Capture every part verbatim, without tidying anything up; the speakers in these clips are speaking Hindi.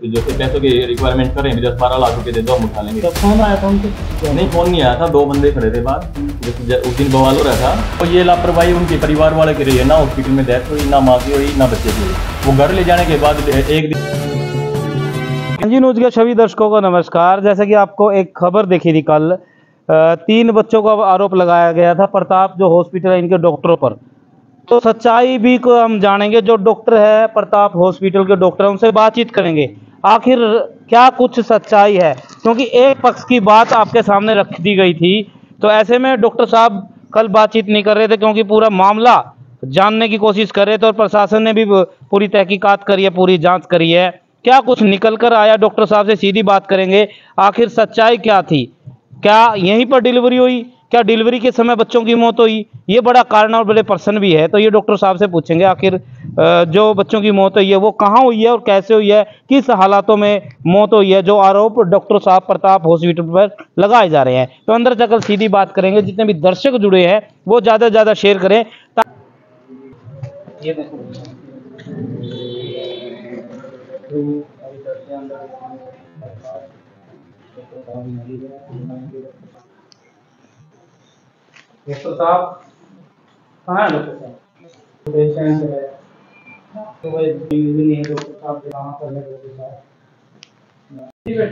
जैसे पैसों की रिक्वायरमेंट करें दस बारह लाख रुपए दे दो हम उठा लेंगे। तो फोन आया था उनके? नहीं फोन नहीं आया था, दो बंदे खड़े थे बाहर, जैसे उस दिन बवाल हो रहा था। तो ये लापरवाही उनके परिवार वाले की रही है, ना हॉस्पिटल में डेथ हुई, ना माँ की हुई, ना बच्चे की हुई। वो घर ले जाने के बाद एक दिन। एमजी न्यूज के सभी दर्शकों को नमस्कार। जैसे कि आपको एक खबर देखी थी कल, तीन बच्चों का आरोप लगाया गया था प्रताप जो हॉस्पिटल है इनके डॉक्टरों पर। तो सच्चाई भी को हम जानेंगे, जो डॉक्टर है प्रताप हॉस्पिटल के डॉक्टर, उनसे बातचीत करेंगे आखिर क्या कुछ सच्चाई है, क्योंकि एक पक्ष की बात आपके सामने रख दी गई थी। तो ऐसे में डॉक्टर साहब कल बातचीत नहीं कर रहे थे, क्योंकि पूरा मामला जानने की कोशिश कर रहे थे और प्रशासन ने भी पूरी तहकीकात करी है, पूरी जांच करी है। क्या कुछ निकल कर आया, डॉक्टर साहब से सीधी बात करेंगे। आखिर सच्चाई क्या थी, क्या यहीं पर डिलीवरी हुई, क्या डिलीवरी के समय बच्चों की मौत हुई, ये बड़ा कारण और बड़े प्रश्न भी है। तो ये डॉक्टर साहब से पूछेंगे आखिर जो बच्चों की मौत हुई है वो कहाँ हुई है और कैसे हुई है, किस हालातों में मौत हुई है, जो आरोप डॉक्टर साहब प्रताप हॉस्पिटल पर लगाए जा रहे हैं। तो अंदर जाकर सीधी बात करेंगे। जितने भी दर्शक जुड़े हैं वो ज़्यादा से ज़्यादा शेयर करें। ये देखो डॉक्टर साहब कहाँ है? डॉक्टर साहब पेशेंट है तो वही नहीं है। डॉक्टर साहब कहाँ पर है? डॉक्टर साहब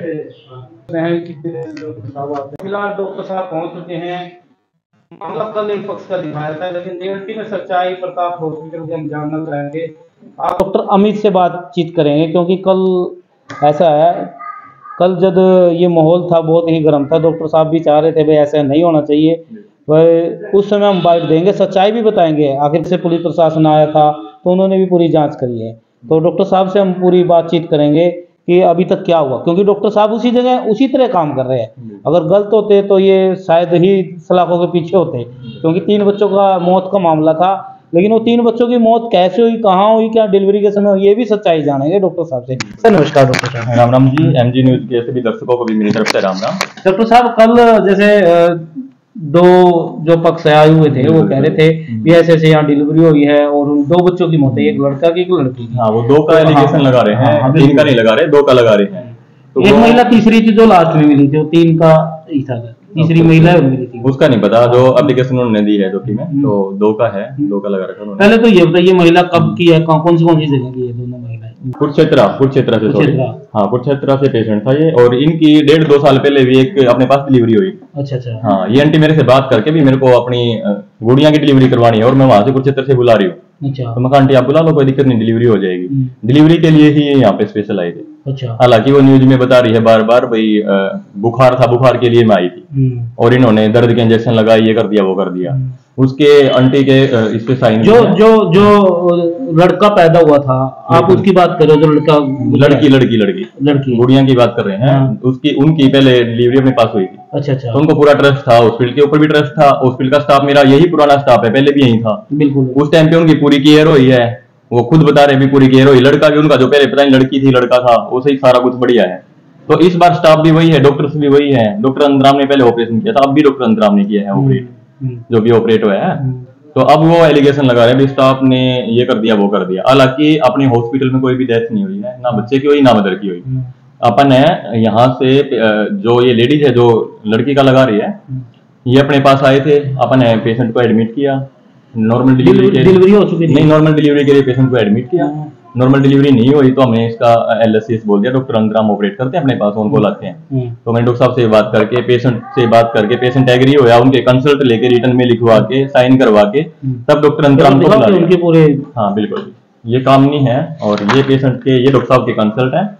फिलहाल डॉक्टर साहब पहुँच चुके हैं। मामला कल एक पक्ष का दिखाया था, लेकिन रियलिटी में सच्चाई प्रताप हॉस्पिटल के हम जानना चाहेंगे। आप डॉक्टर अमित से बातचीत करेंगे, क्योंकि कल ऐसा है, कल जब ये माहौल था बहुत ही गर्म था, डॉक्टर साहब भी चाह रहे थे भाई ऐसा नहीं होना चाहिए। वह उस समय हम बाइट देंगे, सच्चाई भी बताएंगे। आखिर से पुलिस प्रशासन आया था तो उन्होंने भी पूरी जांच करी है। तो डॉक्टर साहब से हम पूरी बातचीत करेंगे कि अभी तक क्या हुआ, क्योंकि डॉक्टर साहब उसी जगह उसी तरह काम कर रहे हैं। अगर गलत होते तो ये शायद ही सलाखों के पीछे होते, क्योंकि तीन बच्चों का मौत का मामला था। लेकिन वो तीन बच्चों की मौत कैसे हुई, कहाँ हुई, क्या डिलीवरी के समय हुई, ये भी सच्चाई जानेंगे डॉक्टर साहब से। सर नमस्कार। डॉक्टर साहब राम राम जी। एमजी न्यूज के सभी दर्शकों को भी मेरी तरफ से राम राम। डॉक्टर साहब कल जैसे दो जो पक्ष आए हुए थे वो कह रहे थे कि ऐसे ऐसे यहाँ डिलीवरी हुई है और दो बच्चों की मौत है, एक लड़का की एक लड़की की। हाँ वो दो का एलिगेशन लगा रहे हैं, तीन का नहीं लगा रहे, दो का लगा रहे हैं। तो एक महिला तीसरी थी जो लास्ट में मिली थी, वो तीन का ही था, तीसरी महिला मिली थी। उसका नहीं पता, जो एप्लीकेशन उन्होंने दी है डॉक्यूमेंट, तो दो का है, दो का लगा रखा उन्होंने। पहले तो ये बताइए महिला कब की है, कौन सी कौन सी जगह की है दोनों महिलाएं? कुरुक्षेत्र कुरुक्षेत्र से सॉरी हाँ कुरुक्षेत्र से पेशेंट था ये, और इनकी डेढ़ दो साल पहले भी एक अपने पास डिलीवरी हुई। अच्छा अच्छा। हाँ ये आंटी मेरे से बात करके भी मेरे को अपनी गुड़िया की डिलीवरी करवानी है और मैं वहां से कुरुक्षेत्र से बुला रही हूँ। अच्छा। तो मैं आंटी आप बुला लो, कोई दिक्कत नहीं, डिलीवरी हो जाएगी। डिलीवरी के लिए ही यहाँ पे स्पेशल आए थे। अच्छा। हालांकि वो न्यूज में बता रही है बार बार भाई बुखार था, बुखार के लिए मैं आई थी और इन्होंने दर्द के इंजेक्शन लगाए, ये कर दिया वो कर दिया। उसके आंटी के इस पे साइन जो जो जो लड़का पैदा हुआ था, आप उसकी बात करो, जो लड़का लड़की लड़की लड़की लड़की गुड़िया की बात कर रहे हैं। उसकी उनकी पहले डिलीवरी अपने पास हुई थी। अच्छा अच्छा। तो उनको पूरा ट्रस्ट था, हॉस्पिटल के ऊपर भी ट्रस्ट था, हॉस्पिटल का स्टाफ मेरा यही पुराना स्टाफ है, पहले भी यही था। बिल्कुल। उस टाइम पे उनकी पूरी केयर हुई है, वो खुद बता रहे भी पूरी केयर हुई। लड़का भी उनका जो पहले पता नहीं लड़की थी लड़का था, वो सही सारा कुछ बढ़िया है। तो इस बार स्टाफ भी वही है, डॉक्टर्स भी वही है। डॉक्टर अंतराम ने पहले ऑपरेशन किया था, अब भी डॉक्टर अंतराम ने किया है ऑपरेट, जो भी ऑपरेट हुआ है। तो अब वो एलिगेशन लगा रहे हैं स्टाफ ने ये कर दिया वो कर दिया। हालांकि अपने हॉस्पिटल में कोई भी डेथ नहीं हुई है, ना बच्चे की हुई ना मदर की हुई। अपन है यहाँ से जो ये लेडीज है जो लड़की का लगा रही है, ये अपने पास आए थे, अपन है पेशेंट को एडमिट किया। नॉर्मल डिलीवरी डिलीवरी हो चुकी थी? नहीं, नॉर्मल डिलीवरी के लिए पेशेंट को एडमिट किया। नॉर्मल डिलीवरी नहीं हुई तो हमने इसका एल एस सी एस बोल दिया, डॉक्टर अंतराम ऑपरेट करते हैं अपने पास, उनको लाते हैं। तो मैंने डॉक्टर साहब से बात करके पेशेंट से बात करके पेशेंट एग्री होया, उनके कंसल्ट लेके रिटर्न में लिखवा के साइन करवा के तब डॉक्टर अंतराम को बुला उनके पूरे। हाँ बिल्कुल, ये काम नहीं है। और ये पेशेंट के, ये डॉक्टर साहब के कंसल्ट है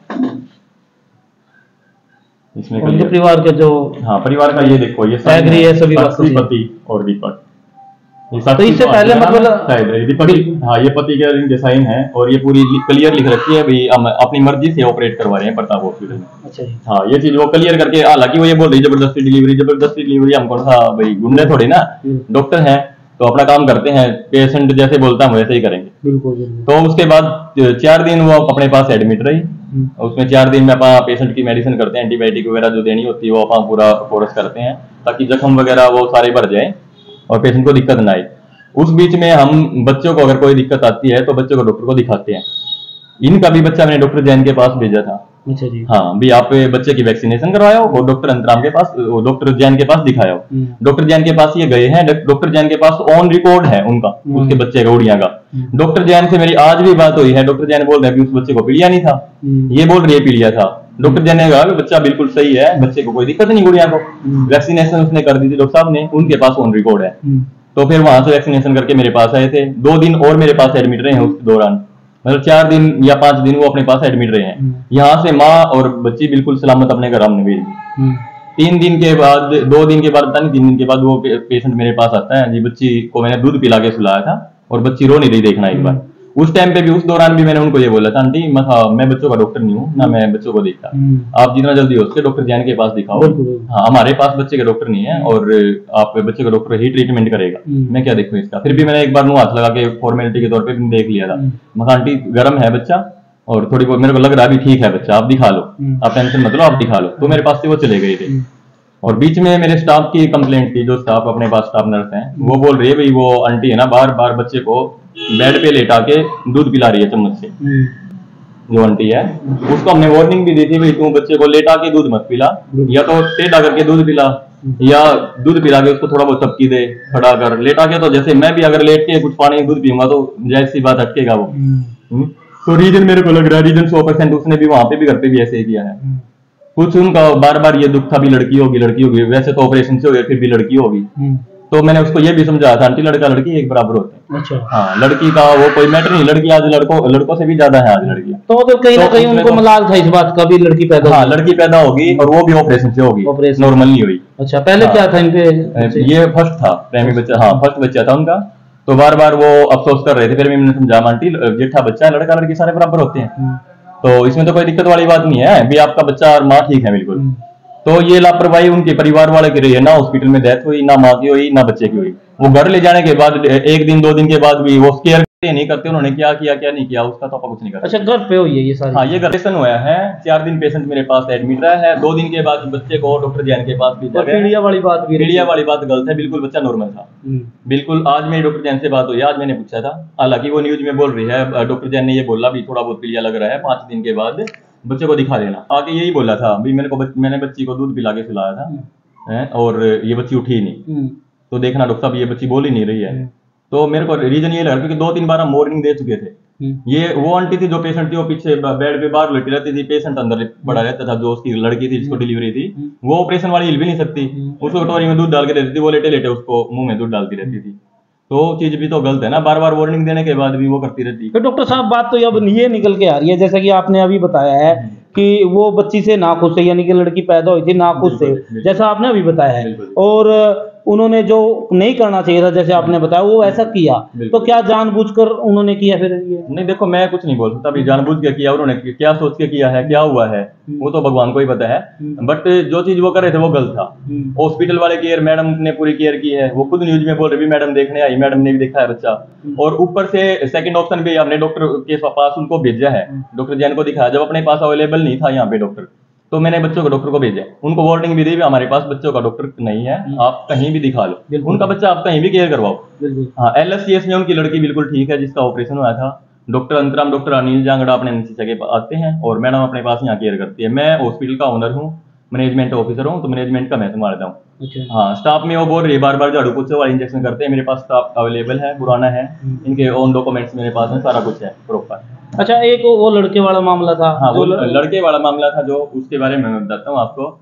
इसमें उनके परिवार के जो हाँ परिवार का ये देखो, ये एग्री है सभी पति और दीपक। तो इससे पहले मतलब दीपक, हाँ ये पति के रिंग साइन है और ये पूरी क्लियर लिख रखी है भाई हम अपनी मर्जी से ऑपरेट करवा रहे हैं प्रताप हॉस्पिटल में। अच्छा। हाँ ये चीज वो क्लियर करके, हालांकि वो ये बोल रही जबरदस्ती डिलीवरी, जबरदस्ती डिलीवरी हम कौन सा भाई गुंडे थोड़ी ना, डॉक्टर हैं तो अपना काम करते हैं, पेशेंट जैसे बोलता हम वैसे ही करेंगे। बिल्कुल। तो उसके बाद चार दिन वो अपने पास एडमिट रही, उसमें चार दिन में अपना पेशेंट की मेडिसिन करते हैं, एंटीबायोटिक वगैरह जो देनी होती है वो अपना पूरा कोर्स करते हैं ताकि जख्म वगैरह वो सारे भर जाए और पेशेंट को दिक्कत ना आए। उस बीच में हम बच्चों को अगर कोई दिक्कत आती है तो बच्चों को डॉक्टर को दिखाते हैं। इनका भी बच्चा मैंने डॉक्टर जैन के पास भेजा था, अच्छा जी। हाँ भी आप बच्चे की वैक्सीनेशन करवाओ और डॉक्टर अंतराम के पास, डॉक्टर जैन के पास दिखाओ। डॉक्टर जैन के पास ये गए हैं, डॉक्टर जैन के पास ऑन रिकॉर्ड है उनका, उसके बच्चे का उड़िया का। डॉक्टर जैन से मेरी आज भी बात हुई है। डॉक्टर जैन बोल रहे हैं कि उस बच्चे को पीलिया नहीं था, ये बोल रही है पीलिया था। डॉक्टर जैन ने कहा कि बच्चा बिल्कुल सही है, बच्चे को कोई दिक्कत नहीं, गुड़िया को वैक्सीनेशन उसने कर दी थी डॉक्टर साहब ने, उनके पास ऑन रिकॉर्ड है। तो फिर वहां से वैक्सीनेशन करके मेरे पास आए थे। दो दिन और मेरे पास एडमिट रहे हैं उसके दौरान, मतलब चार दिन या पांच दिन वो अपने पास एडमिट रहे हैं। यहाँ से माँ और बच्ची बिल्कुल सलामत अपने घर हमने भेज दी। तीन दिन के बाद, दो दिन के बाद पता नहीं तीन दिन के बाद वो पेशेंट मेरे पास आता है जी। बच्ची को मैंने दूध पिला के सुलाया था और बच्ची रो नहीं रही, देखना एक बार। उस टाइम पे भी, उस दौरान भी मैंने उनको ये बोला था, आंटी मैं मैं बच्चों का डॉक्टर नहीं हूँ ना, मैं बच्चों को देखता, आप जितना जल्दी हो सके डॉक्टर जैन के पास दिखाओ। हाँ हमारे पास बच्चे का डॉक्टर नहीं है और आप बच्चे का डॉक्टर ही ट्रीटमेंट करेगा, मैं क्या देखूँ इसका। फिर भी मैंने एक बार मुंह हाथ लगा के फॉर्मेलिटी के तौर पर देख लिया था। मैं आंटी गर्म है बच्चा और थोड़ी बहुत मेरे को लग रहा है अभी ठीक है बच्चा, आप दिखा लो, आप टेंशन मत लो, आप दिखा लो। तो मेरे पास से वो चले गए थे। और बीच में मेरे स्टाफ की कंप्लेंट थी, जो स्टाफ अपने पास स्टाफ नर्स हैं, वो बोल रही है भाई वो आंटी है ना बार बार बच्चे को बेड पे लेटा के दूध पिला रही है चम्मच से। जो आंटी है उसको हमने वार्निंग भी दी थी भाई तू बच्चे को लेटा के दूध मत पिला, या तो टेढ़ा करके दूध पिला या दूध पिला के उसको थोड़ा बहुत चपकी दे खड़ा कर। लेटा के तो जैसे मैं भी अगर लेट के कुछ पानी दूध पीऊंगा तो जैसी बात अटकेगा वो। हुँ? तो रीजन मेरे को लग रहा है रीजन सौ परसेंट उसने भी वहां पे भी घर पे भी ऐसे ही किया है। कुछ उनका बार बार ये दुख था भी लड़की होगी लड़की होगी, वैसे तो ऑपरेशन से हो गया फिर भी लड़की होगी। तो मैंने उसको ये भी समझाया था आंटी लड़का लड़की एक बराबर होते हैं। अच्छा। हाँ लड़की का वो कोई मैटर नहीं, लड़की आज लड़कों लड़कों से भी ज्यादा है आज लड़कियां। तो मतलब कहीं ना कहीं उनको मलाल था इस बात का भी लड़की पैदा, हाँ लड़की पैदा होगी और वो भी ऑपरेशन से होगी, नॉर्मल नहीं हुई। अच्छा पहले क्या था इनके? ये फर्स्ट था प्रेमी बच्चा, हाँ फर्स्ट बच्चा था उनका। तो बार बार वो अफसोस कर रहे थे, फिर मैंने समझा आंटी जेठा बच्चा है, लड़का लड़की सारे बराबर होते हैं, तो इसमें तो कोई दिक्कत वाली बात नहीं है, भी आपका बच्चा और माँ ठीक है बिल्कुल। तो ये लापरवाही उनके परिवार वाले की रही है, ना हॉस्पिटल में डेथ हुई, ना माँ की हुई, ना बच्चे की हुई। वो घर ले जाने के बाद एक दिन दो दिन के बाद भी वो केयर नहीं करते, उन्होंने क्या किया क्या नहीं किया उसका तो कुछ नहीं करते। अच्छा घर पे हुई है ये सारी? हाँ ये घर हुआ है। चार दिन पेशेंट मेरे पास एडमिट रहा है, दो दिन के बाद बच्चे को डॉक्टर जैन के पास भेजा गया। पीलिया वाली बात भी, पीलिया वाली बात गलत है, बिल्कुल बच्चा नॉर्मल था बिल्कुल। आज मेरी डॉक्टर जैन से बात हुई, आज मैंने पूछा था, हालांकि वो न्यूज में बोल रही है डॉक्टर जैन ने ये बोला भी थोड़ा बहुत पीलिया लग रहा है, पांच दिन के बाद बच्चे को दिखा देना। आके यही बोला था भी मेरे को बच, मैंने बच्ची को दूध पिला के सुलाया था है, और ये बच्ची उठी नहीं, तो देखना डॉक्टर साहब ये बच्ची बोल ही नहीं रही है। तो मेरे को रीजन ये लगा क्योंकि दो तीन बार हम वार्निंग दे चुके थे। ये वो आंटी थी जो पेशेंट थी वो पीछे बेड पे बाहर लेटी रहती थी, पेशेंट अंदर पड़ा रहता था, जो उसकी लड़की थी जिसको डिलीवरी थी, वो ऑपरेशन वाली हिल भी नहीं सकती, उसको कटोरी में दूध डाल के देती थी, वो लेटे लेटे उसको मुंह में दूध डालती रहती थी। तो चीज भी तो गलत है ना, बार बार वार्निंग देने के बाद भी वो करती रहती। तो डॉक्टर साहब बात तो अब ये निकल के आ रही है, जैसा कि आपने अभी बताया है कि वो बच्ची से नाखुश है, यानी कि लड़की पैदा हुई थी नाखुश से, जैसा आपने अभी बताया है, और उन्होंने जो नहीं करना चाहिए था जैसे आपने बताया वो ऐसा किया। तो क्या जानबूझकर उन्होंने किया फिर ये? नहीं देखो मैं कुछ नहीं बोल सकता अभी जानबूझ के किया उन्होंने, क्या सोच के किया है, क्या हुआ है वो तो भगवान को ही पता है, बट जो चीज वो कर रहे थे वो गलत था। हॉस्पिटल वाले केयर मैडम ने पूरी केयर की है, वो खुद न्यूज में बोल रहे भी मैडम देखने आई, मैडम ने भी देखा है बच्चा, और ऊपर से सेकंड ऑप्शन भी हमने डॉक्टर के पास उनको भेजा है, डॉक्टर जैन को दिखाया, जब अपने पास अवेलेबल नहीं था यहाँ पे डॉक्टर, तो मैंने बच्चों को डॉक्टर को भेजा, उनको वार्निंग भी दी भी हमारे पास बच्चों का डॉक्टर नहीं है, आप कहीं भी दिखा लो, उनका बच्चा आप कहीं भी केयर करवाओ। हाँ एल एस सी एस में उनकी लड़की बिल्कुल ठीक है जिसका ऑपरेशन हुआ था। डॉक्टर अंतराम डॉक्टर अनिल जांगड़ा अपने जगह आते हैं और मैडम अपने पास यहाँ केयर करती है। मैं हॉस्पिटल का ओनर हूँ, मैनेजमेंट ऑफिसर हूँ, तो मैनेजमेंट का मैं संभालता हूँ। हाँ स्टाफ में वो बोल रही है बार बार झाड़ू पोछे वाला इंजेक्शन करते हैं, मेरे पास स्टाफ अवेलेबल है, पुराना है, इनके ओन डॉक्यूमेंट्स मेरे पास है, सारा कुछ है प्रॉपर। अच्छा एक वो लड़के वाला मामला था? हाँ वो लड़के वाला मामला था जो, उसके बारे में मैं बताता हूँ आपको।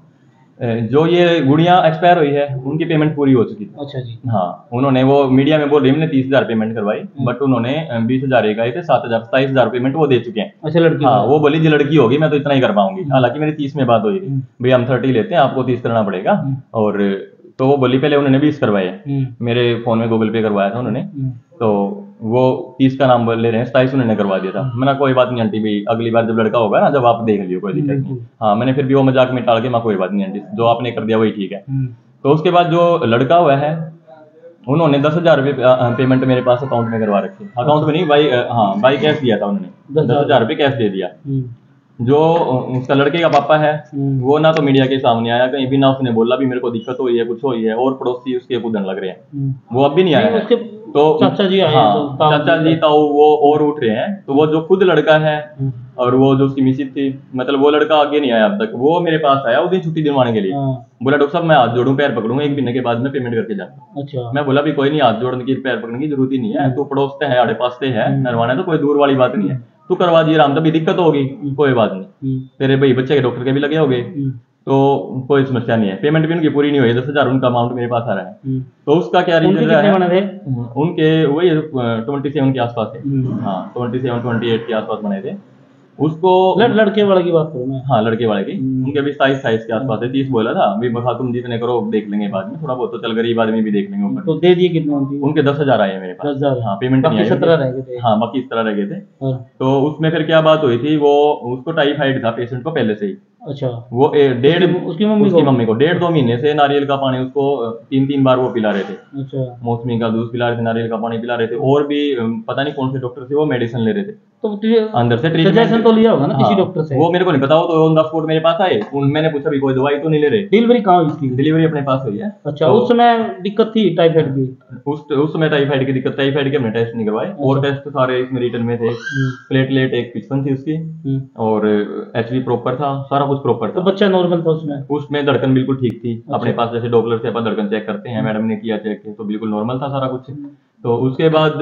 जो ये गुड़िया एक्सपायर हुई है उनकी पेमेंट पूरी हो चुकी थी। अच्छा जी। हाँ उन्होंने वो मीडिया में बोल रही मैंने तीस हजार पेमेंट करवाई, बट उन्होंने बीस हजार एक आए थे, सात हजार सताईस हजार पेमेंट वो दे चुके हैं। अच्छा लड़की? हाँ वो बोली जी लड़की होगी मैं तो इतना ही कर पाऊंगी, हालांकि मेरी तीस में बात हुई थी भाई हम थर्टी लेते हैं आपको तीस करना पड़ेगा, और तो वो बोली पहले उन्होंने बीस करवाए, मेरे फोन में गूगल पे करवाया था उन्होंने, तो वो तीस का नाम ले रहे हैं, सताईस उन्होंने करवा दिया था। मैंने कोई बात नहीं आंटी भाई अगली बार जब लड़का होगा ना जब आप देख लियो कोई दिक्कत नहीं। हाँ मैंने फिर भी वो मजाक में टाल के मैं कोई बात नहीं आंटी जो आपने कर दिया वही ठीक है। तो उसके बाद जो लड़का हुआ है उन्होंने दस हजार रुपये पेमेंट मेरे पास अकाउंट में करवा रखी, अकाउंट में नहीं बाई, हाँ बाई कैश दिया था उन्होंने, दस हजार रुपये कैश दे दिया। जो उसका लड़के का पापा है वो ना तो मीडिया के सामने आया कहीं भी, ना उसने बोला भी मेरे को दिक्कत हुई है कुछ हुई है, और पड़ोसी उसके कूदन लग रहे हैं, वो अब भी नहीं आया है। तो चाचा जी आए हाँ, तो ताऊ चाचा जी ताऊ वो और उठ रहे हैं। तो वो जो खुद लड़का है और वो जो उसकी मिसिज थी, मतलब वो लड़का आगे नहीं आया अब तक। वो मेरे पास आया उस दिन छुट्टी दिलवाने के लिए, बोला डॉक्टर साहब मैं हाथ जोड़ूं पैर पकड़ूंगा, एक महीने के बाद में पेमेंट करके जाता। अच्छा। मैं बोला भी कोई नहीं, हाथ जोड़ने की पैर पकड़ने की जरूरत ही नहीं है, तू पड़ोसते है आड़े पासते है, नरवाना तो कोई दूर वाली बात नहीं है, तू करवा दिए आराम, तभी दिक्कत होगी कोई बात नहीं, तेरे भाई बच्चे के डॉक्टर के भी लगे होगे तो कोई समस्या नहीं है। पेमेंट भी उनकी पूरी नहीं हुई, दस हजार उनका अमाउंट मेरे पास आ रहा है। तो उसका क्या रीजन रहा है, उनके वही ट्वेंटी सेवन के आसपास है, हाँ ट्वेंटी सेवन ट्वेंटी एट के आसपास बने थे। उसको लड़, लड़के वाले की बात करूँ मैं, हाँ लड़के वाले की, उनके भी साइज साइज के आसपास है, तीस बोला था अभी, बखा तुम जितने करो देख लेंगे बाद में, थोड़ा बहुत तो चल गरीब आदमी भी देख लेंगे ऊपर। तो दे दिए कितने उनके दस हजार आए मेरे पास, दस हजार हाँ पेमेंट नहीं आई, सत्रह रह गए थे, हाँ बाकी इस तरह रह गए थे। तो उसमें फिर क्या बात हुई थी, वो उसको टाइफाइड था पेशेंट को पहले से ही। अच्छा। वो डेढ़ उसकी मम्मी उसकी मम्मी को डेढ़ दो महीने से नारियल का पानी उसको तीन तीन बार वो पिला रहे थे। अच्छा। मौसमी का दूध पिला रहे थे, नारियल का पानी पिला रहे थे, और भी पता नहीं कौन से डॉक्टर से वो मेडिसिन ले रहे थे। तो अंदर से ट्रीटमेंट तो लिया होगा ना किसी डॉक्टर से, वो मेरे को नहीं पता, वो तो ऑन द स्पॉट मेरे पास आए, मैंने पूछा भी कोई दवाई तो नहीं ले रहे। डिलीवरी कहाँ हुई थी? डिलीवरी अपने पास हुई है। अच्छा। उस समय दिक्कत थी टाइफाइड की? उस उस समय टाइफाइड की दिक्कत, टाइफाइड के हमने टेस्ट नहीं करवाए, और टेस्ट सारे इसमें रिटर्न में थे। प्लेटलेट एक पिचपन थी उसकी, और एचबी प्रॉपर था, सारा कुछ प्रॉपर था। तो बच्चा नॉर्मल था उसमें? उसमें धड़कन बिल्कुल ठीक थी। अपने पास जैसे डॉपलर से अपन धड़कन चेक करते हैं, मैडम ने किया चेक, तो बिल्कुल नॉर्मल था सारा कुछ। तो उसके बाद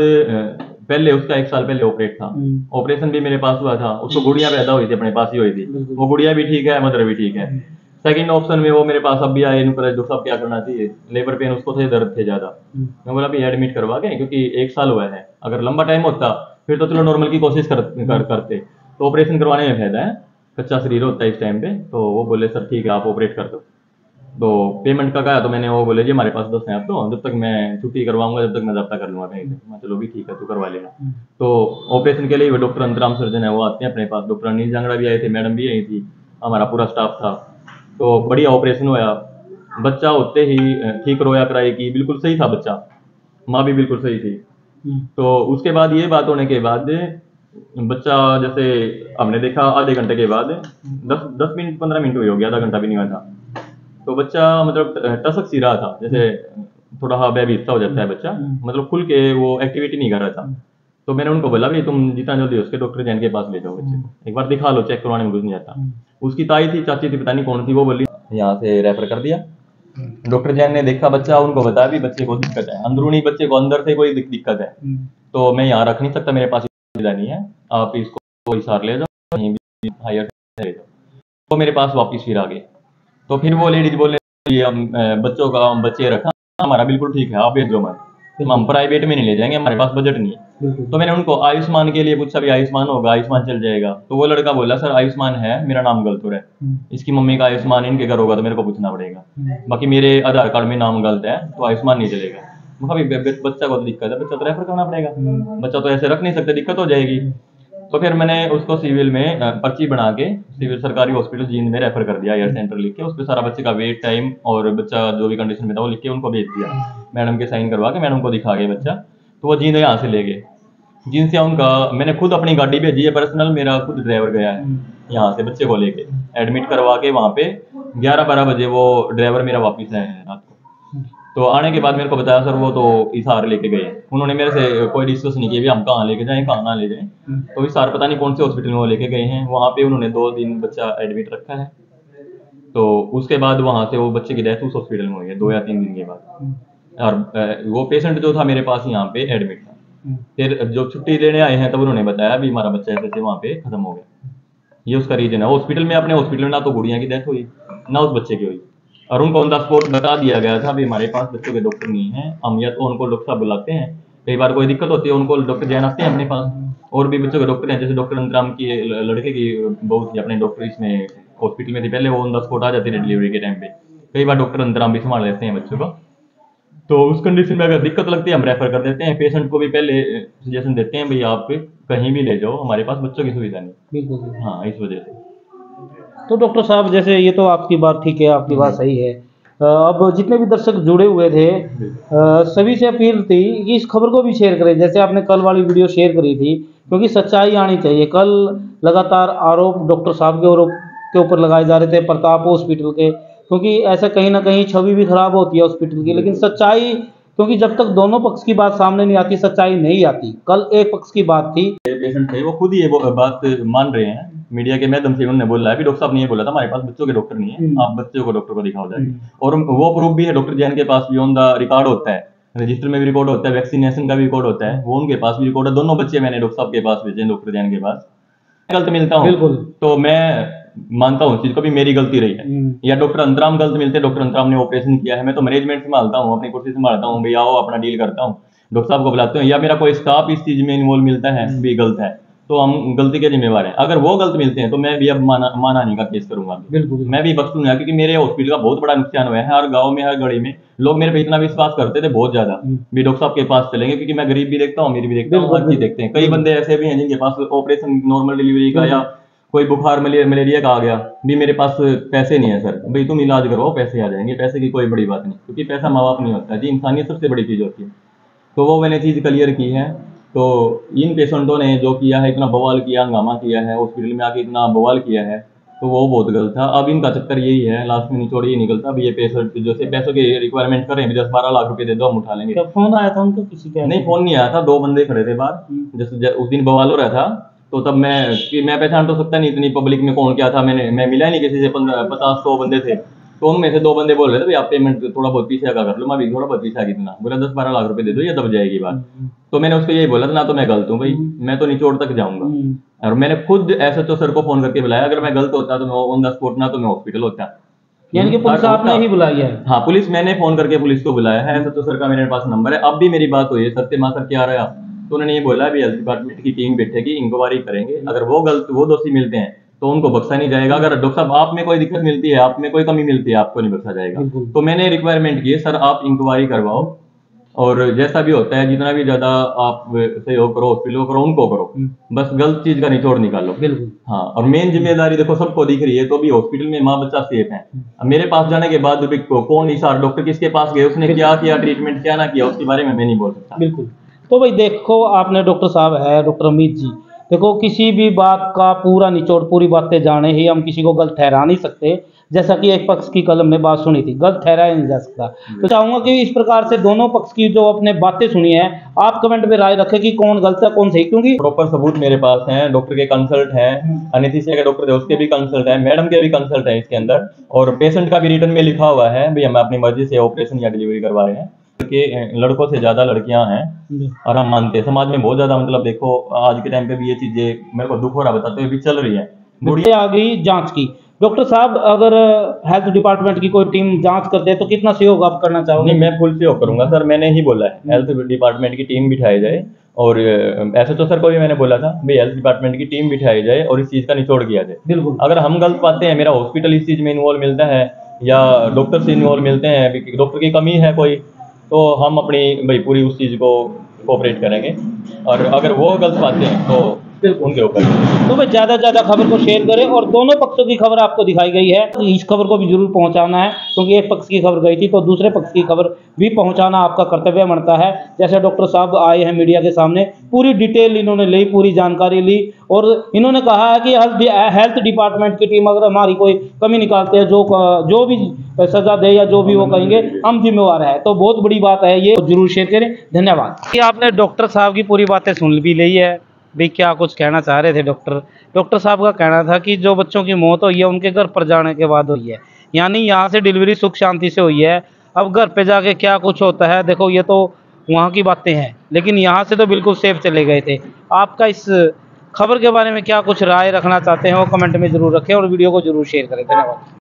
पहले उसका एक साल पहले ऑपरेट था, ऑपरेशन भी मेरे पास हुआ था। उसको गुड़िया पैदा हुई थी, अपने पास ही हुई थी, वो गुड़िया भी ठीक है, मदर भी ठीक है। सेकंड ऑप्शन में वो मेरे पास अब भी आए, डॉक्टर साहब क्या करना चाहिए, लेबर पेन उसको थे, दर्द थे ज्यादा। मैं बोला भी एडमिट करवा के, क्योंकि एक साल हुआ है, अगर लंबा टाइम होता फिर तो चलो नॉर्मल की कोशिश कर, कर, करते, तो ऑपरेशन करवाने में फायदा है, कच्चा शरीर होता है इस टाइम पे। तो वो बोले सर ठीक है आप ऑपरेट कर दो। तो पेमेंट का कहा, तो मैंने वो बोले जी हमारे पास दस हैं आप, तो जब तक मैं छुट्टी करवाऊंगा जब तक मैं जब्ता कर लूंगा कहीं से। मैं चलो भी ठीक है तू करवा लेना। तो ऑपरेशन के लिए वो डॉक्टर अंतराम सर्जन है वो आते हैं अपने पास, डॉक्टर अनिल जांगड़ा भी आए थे, मैडम भी आई थी, हमारा पूरा स्टाफ था। तो बढ़िया ऑपरेशन हुआ, बच्चा होते ही ठीक रोया कराई की, बिल्कुल सही था बच्चा, माँ भी बिल्कुल सही थी। तो उसके बाद ये बात होने के बाद बच्चा, जैसे हमने देखा आधे घंटे के बाद, दस दस मिनट पंद्रह मिनट हुई होगी, आधा घंटा भी नहीं हुआ था, तो बच्चा मतलब टसक सी रहा था, जैसे थोड़ा हाँ बेबीसा हो जाता है बच्चा, मतलब खुल के वो एक्टिविटी नहीं कर रहा था। तो मैंने उनको बोला भाई तुम जितना जल्दी हो उसके डॉक्टर जैन के पास ले जाओ बच्चे को, एक बार दिखा लो, चेक करवाने में कुछ नहीं आता। उसकी ताई थी, चाची थी, पता नहीं कौन थी, वो बोली यहाँ से रेफर कर दिया। डॉक्टर जैन ने देखा बच्चा, उनको बताया भी बच्चे को दिक्कत है, अंदरूनी बच्चे को अंदर से कोई दिक्कत है, तो मैं यहाँ रख नहीं सकता, मेरे पास नहीं है, आप इसको हिसार ले जाओ, कहीं भी हायर ले जाओ। तो मेरे पास वापिस फिर आ गए। तो फिर वो लेडीज बोले बच्चों का बच्चे रखा, हमारा बिल्कुल ठीक है, आप भेजो मत, हम प्राइवेट में नहीं ले जाएंगे, हमारे पास बजट नहीं है। तो मैंने उनको आयुष्मान के लिए पूछा भी आयुष्मान होगा, आयुष्मान चल जाएगा? तो वो लड़का बोला सर आयुष्मान है, मेरा नाम गलत हो रहा है, इसकी मम्मी का आयुष्मान इनके घर होगा तो मेरे को पूछना पड़ेगा, बाकी मेरे आधार कार्ड में नाम गलत है तो आयुष्मान नहीं चलेगा। बच्चा को तो दिक्कत है, बच्चा तो रेफर करना पड़ेगा, बच्चा तो ऐसे रख नहीं सकते, दिक्कत हो जाएगी। तो फिर मैंने उसको सिविल में पर्ची बना के सिविल सरकारी हॉस्पिटल जींद में रेफर कर दिया, एयर सेंटर लिख के, उस पर सारा बच्चे का वेट टाइम और बच्चा जो भी कंडीशन में था वो लिख के उनको भेज दिया, मैडम के साइन करवा के मैडम को दिखा गए बच्चा। तो वो जींद यहाँ से ले गए, जींद से उनका मैंने खुद अपनी गाड़ी भेजी है पर्सनल, मेरा खुद ड्राइवर गया है यहाँ से बच्चे को लेके, एडमिट करवा के वहाँ पे ग्यारह बारह बजे वो ड्राइवर मेरा वापिस आया है रात को। तो आने के बाद मेरे को बताया सर वो तो हिसार लेके गए, उन्होंने मेरे से कोई डिस्कस नहीं किया भी हम कहाँ लेके जाएं कहाँ ना ले जाएं। तो हिसार पता नहीं कौन से हॉस्पिटल में वो लेके गए हैं, वहाँ पे उन्होंने दो दिन बच्चा एडमिट रखा है। तो उसके बाद वहाँ से वो बच्चे की डेथ उस हॉस्पिटल में हुई है दो या तीन दिन के बाद, और वो पेशेंट जो था मेरे पास यहाँ पे एडमिट था। फिर जो छुट्टी लेने आए हैं तब उन्होंने बताया भी हमारा बच्चा ऐसे से वहाँ पे खत्म हो गया, ये उसका रीजन है। हॉस्पिटल में अपने हॉस्पिटल में ना तो गुड़िया की डेथ हुई ना उस बच्चे की हुई, और उनको ऑन द स्पॉट बता दिया गया था भी हमारे पास बच्चों के डॉक्टर नहीं है, हम या तो उनको डॉक्टर साहब बुलाते हैं, कई बार कोई दिक्कत होती है उनको डॉक्टर जैन आते हैं अपने पास, और भी बच्चों के डॉक्टर हैं, जैसे डॉक्टर अंतराम की लड़के की बहुत थी अपने डॉक्टर इसमें हॉस्पिटल में थी पहले, वो ऑन द स्पॉट आ जाती है डिलीवरी के टाइम पे, कई बार डॉक्टर अंतराम भी संभाल लेते हैं बच्चों को। तो उस कंडीशन में अगर दिक्कत लगती है हम रेफर कर देते हैं, पेशेंट को भी पहले सजेशन देते हैं भाई आप कहीं भी ले जाओ, हमारे पास बच्चों की सुविधा नहीं। बिल्कुल हाँ, इस वजह से। तो डॉक्टर साहब जैसे ये तो आपकी बात ठीक है, आपकी बात सही है, अब जितने भी दर्शक जुड़े हुए थे सभी से अपील थी कि इस खबर को भी शेयर करें, जैसे आपने कल वाली वीडियो शेयर करी थी क्योंकि सच्चाई आनी चाहिए। कल लगातार आरोप डॉक्टर साहब के आरोप के ऊपर लगाए जा रहे थे प्रताप हॉस्पिटल के, क्योंकि ऐसा कहीं ना कहीं छवि भी खराब होती है हॉस्पिटल की, लेकिन सच्चाई, क्योंकि जब तक दोनों पक्ष की बात सामने नहीं आती सच्चाई नहीं आती। कल एक पक्ष की बात थी, पेशेंट थे वो खुद ही ये वो बात मान रहे हैं, मीडिया के माध्यम से उन्होंने बोला है कि डॉक्टर साहब ने ये बोला था हमारे पास बच्चों के डॉक्टर नहीं है, आप बच्चों को डॉक्टर को दिखाओ जाए। और वो प्रूफ भी है, डॉक्टर जैन के पास भी ऑन द रिकॉर्ड होता है, रजिस्टर में भी रिकॉर्ड होता है, वैक्सीनेशन का भी रिकॉर्ड होता है, वो उनके पास भी रिकॉर्ड है। दोनों बच्चे मैंने डॉक्टर साहब के पास भेजे, डॉक्टर जैन के पास। गलत मिलता हूँ बिल्कुल, तो मैं मानता हूँ चीज को भी मेरी गलती रही है, या डॉक्टर अंतराम गलत मिलते, डॉक्टर अंतराम ने ऑपरेशन किया है, मैं तो मैनेजमेंट संभालता हूँ, अपनी कुर्सी संभालता हूँ, भैया आओ अपना डील करता हूँ, डॉक्टर साहब को बुलाते हैं, या मेरा कोई स्टाफ इस चीज में इन्वॉल्व मिलता है भी गलत है, तो हम गलती के जिम्मेवार हैं। अगर वो गलत मिलते हैं तो मैं भी अब माना मानहानि का केस करूंगा, बिल्कुल मैं भी बख्शूंगा, क्योंकि मेरे हॉस्पिटल का बहुत बड़ा नुकसान हुआ है। हर गांव में, हर गली में लोग मेरे पे इतना विश्वास करते थे बहुत ज्यादा, भी डॉक्टर साहब के पास चलेंगे, क्योंकि मैं गरीब भी देखता हूँ, अमीर भी देखता हूँ, हर चीज देखते हैं। कई बंदे ऐसे भी हैं जिनके पास ऑपरेशन नॉर्मल डिलीवरी का या कोई बुखार मलेरिया का आ गया भी, मेरे पास पैसे नहीं है सर, भाई तुम इलाज करवाओ पैसे आ जाएंगे, पैसे की कोई बड़ी बात नहीं, क्योंकि पैसा माँ बाप नहीं होता जी, इंसानियत सबसे बड़ी चीज होती है। तो वो मैंने चीज क्लियर की है। तो इन पेशेंटों ने जो किया है, इतना बवाल किया, हंगामा किया है, हॉस्पिटल में आके इतना बवाल किया है, तो वो बहुत गलत था। अब इनका चक्कर यही है, लास्ट में निचोड़ ये निकलता भी, ये पेशेंट जो से पैसों की रिक्वायरमेंट कर रहे हैं, दस बारह लाख रुपए दे दो हम उठा लेंगे। क्या फोन आया था उनको किसी का? नहीं, फोन नहीं आया था, दो बंदे खड़े थे बाहर, जैसे उस दिन बवाल हो रहा था, तो तब मैं कि मैं पहचान तो सकता नहीं इतनी पब्लिक में कौन क्या था, मैंने मैं मिला नहीं किसी से, पंद्रह पचास सौ बंदे थे, तो उनमें से दो बंदे बोल रहे थे भाई आप पेमेंट थोड़ा बहुत पीछे का कर लो, मैं भी थोड़ा बहुत पीछे कितना बोला, दस बारह लाख रुपए दे दो, ये दब जाएगी बात। तो मैंने उसको यही बोला था, ना तो मैं गलत हूँ भाई, मैं तो निचोड़ तक जाऊंगा, और मैंने खुद एसएचओ सर को फोन करके बुलाया, अगर मैं गलत होता तो मैं ऑन द स्पॉट, ना तो मैं हॉस्पिटल होता। यानी कि पुलिस आपने ही बुलाई है? हाँ, पुलिस मैंने फोन करके पुलिस को बुलाया है, एसएचओ सर का मेरे पास नंबर है। अब भी मेरी बात हुई है सर से, मां सर क्या रहा, तो उन्होंने ये बोला भी हेल्थ डिपार्टमेंट की टीम बैठेगी, इंक्वायरी करेंगे, अगर वो गलत वो दोषी मिलते हैं तो उनको बख्शा नहीं जाएगा, अगर डॉक्टर साहब आप में कोई दिक्कत मिलती है, आप में कोई कमी मिलती है, आपको नहीं बख्शा जाएगा। तो मैंने रिक्वायरमेंट की है सर, आप इंक्वायरी करवाओ, और जैसा भी होता है जितना भी ज्यादा आप सहयोग करो, हॉस्पिटल करो, उनको करो, बस गलत चीज का निचोड़ निकालो। बिल्कुल। हाँ, और मेन जिम्मेदारी देखो सबको दिख रही है, तो भी हॉस्पिटल में माँ बच्चा सेफ है। मेरे पास जाने के बाद भी कौन इस डॉक्टर किसके पास गए, उसने क्या किया, ट्रीटमेंट क्या ना किया, उसके बारे में मैं नहीं बोल सकता। बिल्कुल। तो भाई देखो, आपने डॉक्टर साहब है डॉक्टर अमित जी, देखो किसी भी बात का पूरा निचोड़, पूरी बातें जाने ही हम किसी को गलत ठहरा नहीं सकते। जैसा कि एक पक्ष की कलम ने बात सुनी थी, गलत ठहराया नहीं जा सकता। तो चाहूंगा कि इस प्रकार से दोनों पक्ष की जो अपने बातें सुनी है, आप कमेंट में राय रखें कि कौन गलत है कौन सही, क्योंकि प्रॉपर सबूत मेरे पास हैं, डॉक्टर के कंसल्ट हैं, अनेस्थीसिया के डॉक्टर है उसके भी कंसल्ट है, मैडम के भी कंसल्ट है इसके अंदर, और पेशेंट का भी रिटर्न में लिखा हुआ है भाई हम अपनी मर्जी से ऑपरेशन या डिलीवरी करवा रहे हैं, कि लड़कों से ज्यादा लड़कियां हैं, और हम मानते हैं समाज में बहुत ज्यादा, मतलब देखो आज के टाइम पे भी ये चीजें मेरे को दुख हो रहा बताते हुए भी चल रही है। बुढ़िया आ गई जांच की, डॉक्टर साहब अगर हेल्थ डिपार्टमेंट की कोई टीम जांच करते हैं तो कितना सहयोग आप करना चाहोगे? नहीं, मैं फुल सहयोग करूंगा सर, मैंने ही बोला है हेल्थ डिपार्टमेंट की टीम बिठाई जाए, और एसएचओ सर को भी मैंने बोला था भाई हेल्थ डिपार्टमेंट की टीम बिठाई जाए और इस चीज का निचोड़ किया जाए। बिल्कुल। अगर हम गलत पाते हैं, मेरा हॉस्पिटल इस चीज में इन्वॉल्व मिलता है, या डॉक्टर से इन्वॉल्व मिलते हैं, डॉक्टर की कमी है कोई, तो हम अपनी भाई पूरी उस चीज को कोऑपरेट करेंगे, और अगर वो गलत पाते हैं तो उनके ऊपर। तो भाई ज़्यादा से ज़्यादा खबर को शेयर करें, और दोनों पक्षों की खबर आपको दिखाई गई है, तो इस खबर को भी जरूर पहुंचाना है, क्योंकि एक पक्ष की खबर गई थी तो दूसरे पक्ष की खबर भी पहुंचाना आपका कर्तव्य बनता है। जैसे डॉक्टर साहब आए हैं मीडिया के सामने, पूरी डिटेल इन्होंने ली, पूरी जानकारी ली, और इन्होंने कहा है कि हेल्थ डिपार्टमेंट की टीम अगर हमारी कोई कमी निकालते हैं, जो जो भी सजा दे या जो भी वो कहेंगे, हम जिम्मेवार है। तो बहुत बड़ी बात है ये, जरूर शेयर करें। धन्यवाद। कि आपने डॉक्टर साहब की पूरी बातें सुन भी ली है, भी क्या कुछ कहना चाह रहे थे डॉक्टर डॉक्टर साहब का कहना था कि जो बच्चों की मौत हुई है उनके घर पर जाने के बाद हुई है, यानी यहाँ से डिलीवरी सुख शांति से हुई है। अब घर पे जाके क्या कुछ होता है, देखो ये तो वहाँ की बातें हैं, लेकिन यहाँ से तो बिल्कुल सेफ चले गए थे। आपका इस खबर के बारे में क्या कुछ राय रखना चाहते हैं वो कमेंट में जरूर रखें, और वीडियो को जरूर शेयर करें। धन्यवाद।